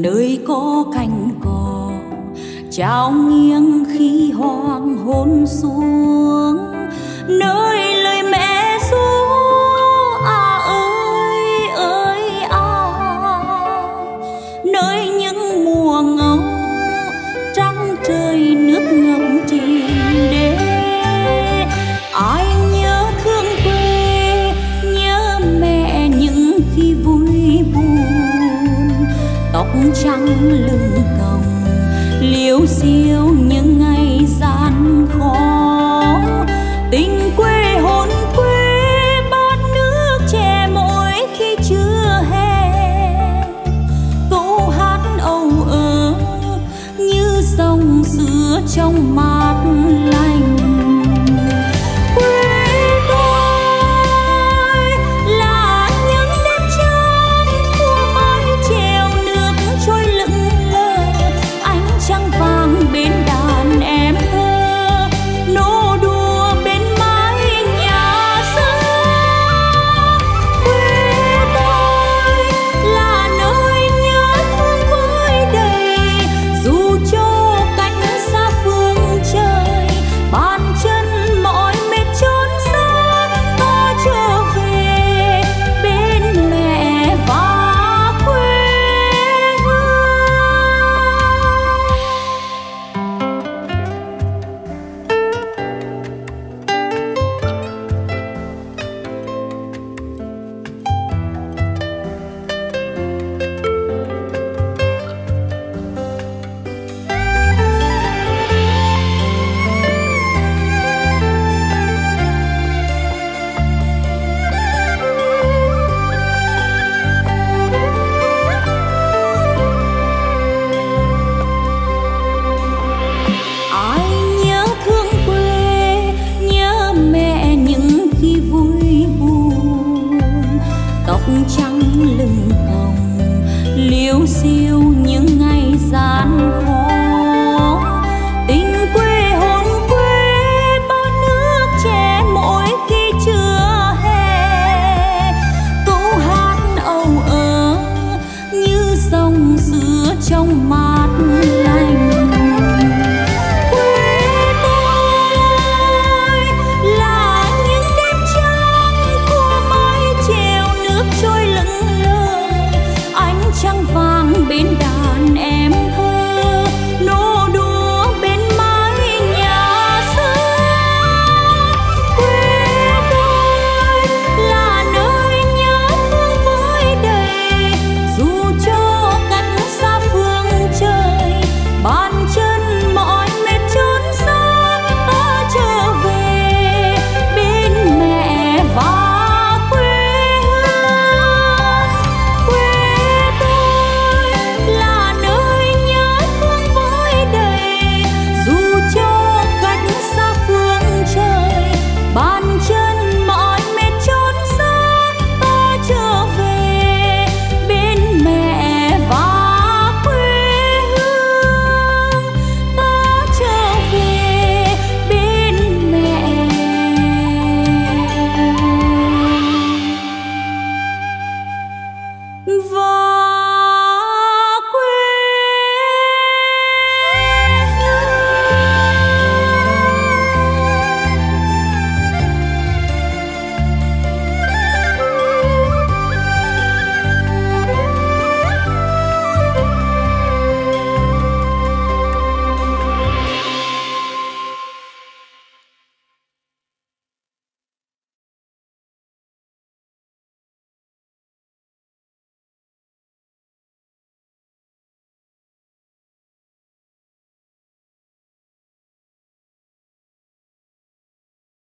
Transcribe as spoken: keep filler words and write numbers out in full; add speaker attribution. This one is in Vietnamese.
Speaker 1: nơi có cành cò trao nghiêng khi hoàng hôn xuống, nơi lời mẹ ru à ơi ơi à, nơi những mùa ngâu trăng trời nước ngập trì đê. Ai nhớ thương quê, nhớ mẹ những khi vui buồn, tóc trắng lưng còng liếu xiêu những ngày gian khó. Tình quê hồn quê bát nước chè mỗi khi trưa hè, câu hát âu ớ như dòng sữa trong mát lành. Trắng lưng còng liếu xiêu những ngày gian